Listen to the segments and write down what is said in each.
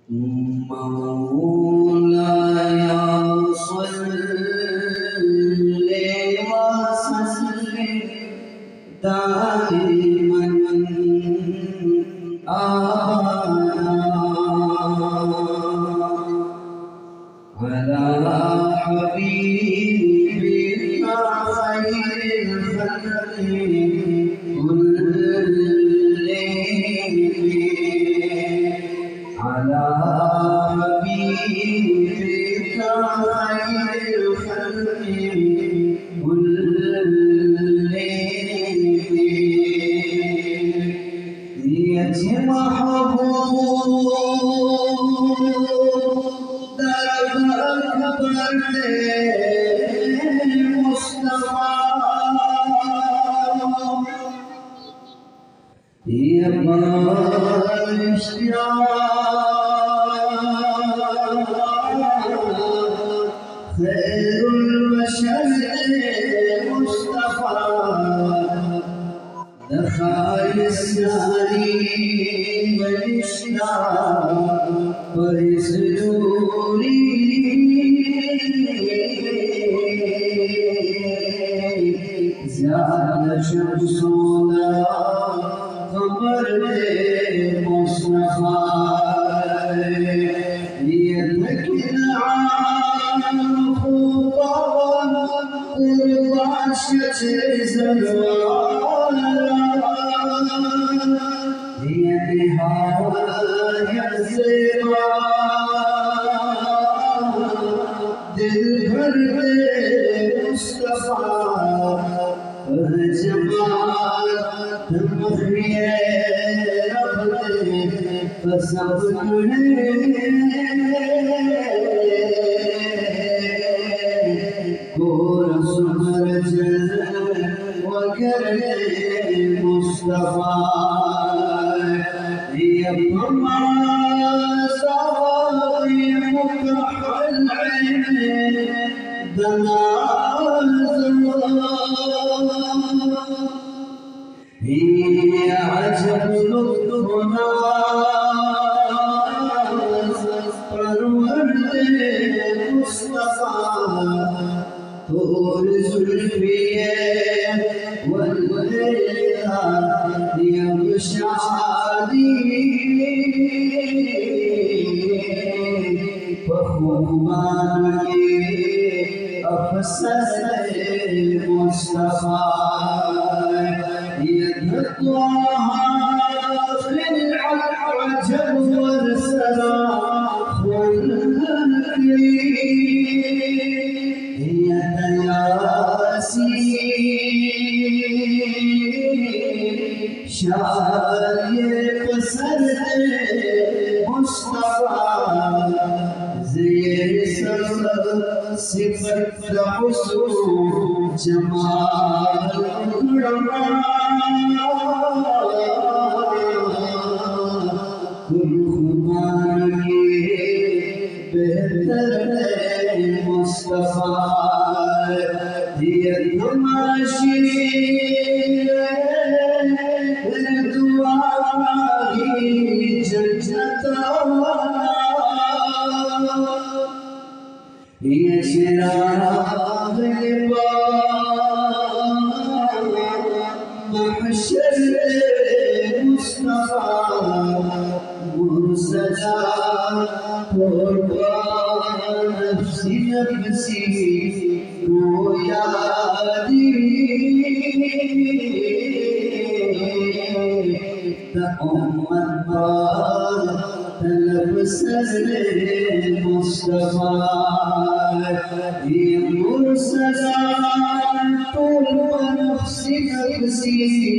मौलाया सल्ले वसल्लिम दाइमन अला हबीबिका खैरिल खल्क़ि कुल्लिहिम अला हबीबिका खैरिल खल्क़ि कुल्लिहिम ये महबूब मुस्तफा ये बारिशा खैरुल बशर मुस्तफा दखाइस नारी बलिश्ता परिस दूरी ज़्यादा शम्सोला कमर मुस्तफा ये लकिन आम खुदा कुर्बाश ज़लवाला ये निहायत ज़ेबा दिल भर मुस्तफा जमाल मखरिए रब सब गोर सुमर वगैरह मुस्तफा ये अजब लुत्फ़ुना परवरदे मुस्तफा तोर जुल्फ़िए वल्लैला यमशादी बख़ुमान अफ़सर मुस्तफा العجب والسلام هي ياسين شاي بسر مصطفى زي صفت حسن جمال मुस्तफा ये तमाशी दुआ की जन्नत ये चिराग महशर मुस्तफा मुर्सदा नफ्सी नफ्सी गोयादी उम्मत तलब सरे मुस्तफा ये मुर्सदा नफ्सी नफ्सी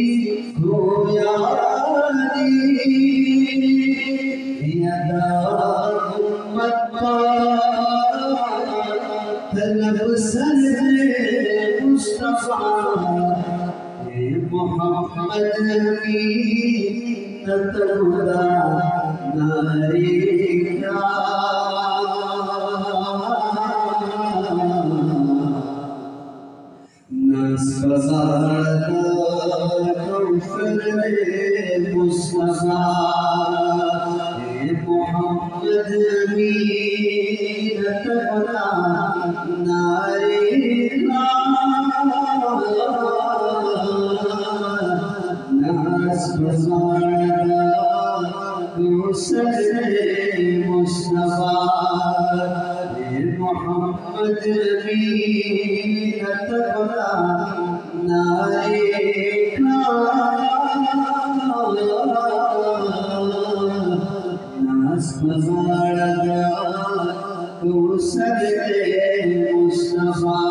गोयादी तलब सर मुस्तफा मोहम्मद की ततुदा नारी नस्बज़ार कौशल मुस्तफा मोहम्मद अमीन तबला नारे नास बजाड़ा दूसरे मुस्तफा मोहम्मद अमीन तबला नारे नास बजाड़ा दूसरे मुस्तफा